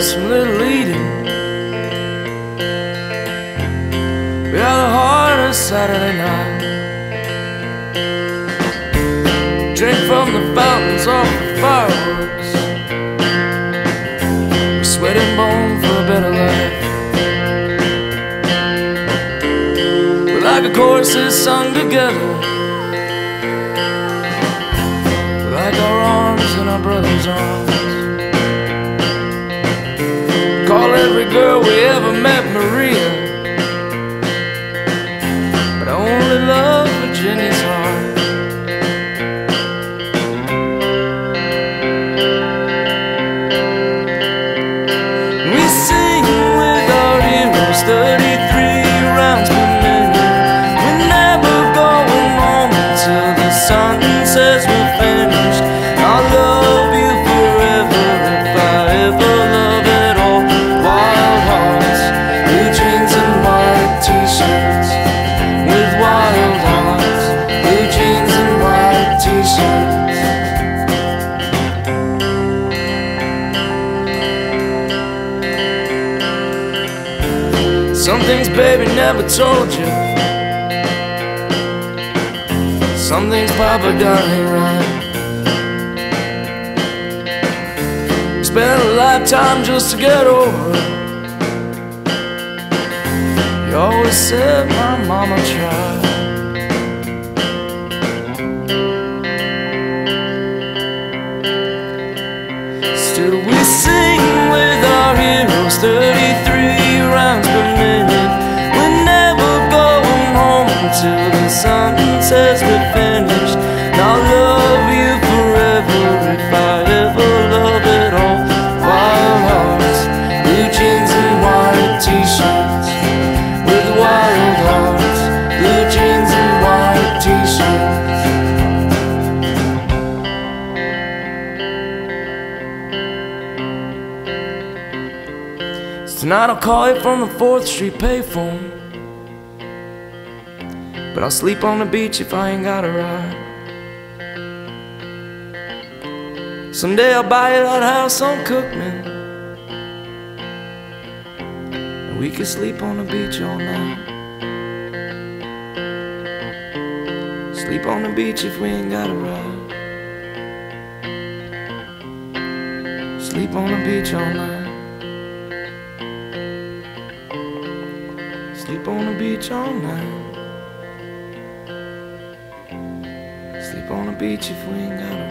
some little eating. We had a hard Saturday night. Drink from the fountains off the fireworks. We sweat and bone for a better life. We're like a chorus sung together, like our arms in our brother's arms. Call every girl we ever met Maria, but I only love Virginia's heart. We sing with our heroes 33 rounds per minute. We're never going home until the sun says we're finished. I'll love you forever if I ever love at all. Wild hearts, blue jeans and white t-shirts. With wild hearts, blue jeans and white t-shirts. Some things baby never told you. Some things Papa got ain't right. We spent a lifetime just to get over it. You always said my mama tried. Still we sing with our heroes 33 rounds per minute. We're never going home until the sun says we're finished. And I'll love you forever if I ever love at all. Wild hearts, blue jeans and white t-shirts. With wild hearts, blue jeans and white t-shirts. So tonight I'll call you from the 4th Street payphone, but I'll sleep on the beach if I ain't got a ride. Someday I'll buy you that house on Cookman, and we can sleep on the beach all night. Sleep on the beach if we ain't got a ride. Sleep on the beach all night. Sleep on the beach all night. Sleep on the beach if we ain't got a